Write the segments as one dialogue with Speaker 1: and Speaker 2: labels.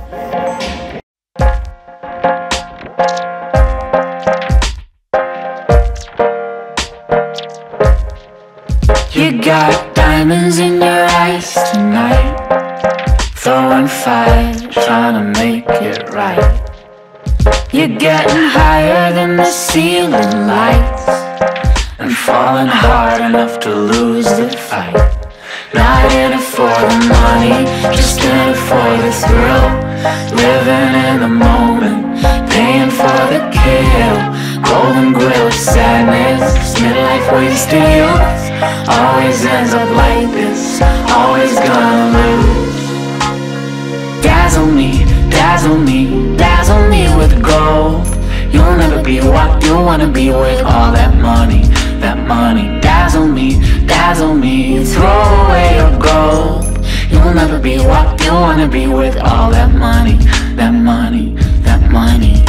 Speaker 1: You got diamonds in your eyes tonight, throwing fire, trying to make it right. You're getting higher than the ceiling lights, and falling hard enough to lose the fight. Not in it for the money, just in it for the thrill. Living in the moment, paying for the kill. Golden grill of sadness, midlife wasted youth. Always ends up like this, always gonna lose. Dazzle me, dazzle me, dazzle me with gold. You'll never be what you wanna be with all that money, that money. Dazzle me, throw away your gold. You'll never be what you wanna be with all that money, that money, that money.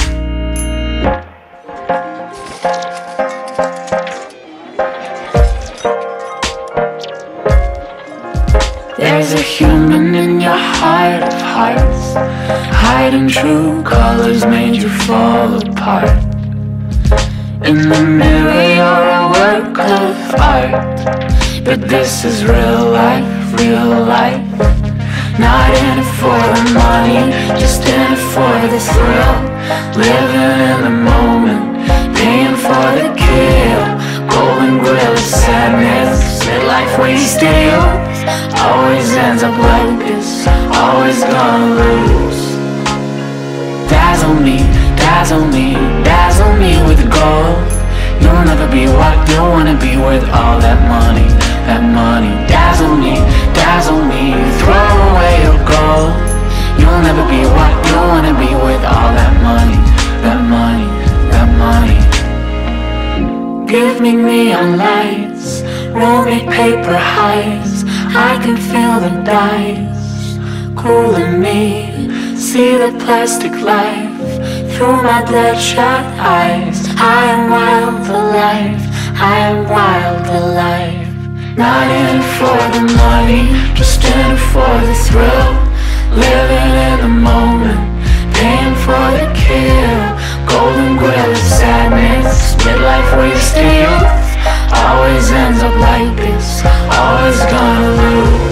Speaker 1: There's a human in your heart of hearts, hiding true colors made you fall apart. In the mirror you're a work of art, but this is real life, real life. Not in it for the money, just in it for the thrill. Living in the moment, paying for the kill. Golden grill of sadness, midlife wasted youth. Always ends up like this, always gonna lose. Dazzle me, dazzle me, dazzle me with gold. You'll never be what you wanna be with all that money, that money. Dazzle me, throw away your gold. You'll never be what you wanna be with all that money, that money, that money. Give me neon lights, roll me paper highs. I can feel the dice cooling me, see the plastic life through my bloodshot eyes. I am wild alive, I am wild alive. Not in it for the money, just in it for the thrill. Living in the moment, paying for the kill. Golden grill of sadness, midlife wasted youth. Always ends up like this, always gonna lose.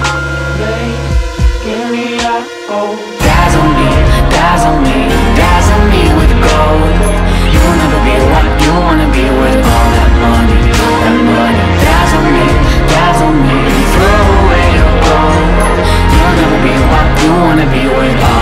Speaker 1: Give me up, oh. Dazzle me, dazzle me, dazzle me with gold. You'll never be what you wanna be with all that money, that money. Dazzle me, throw away your gold. You'll never be what you wanna be with all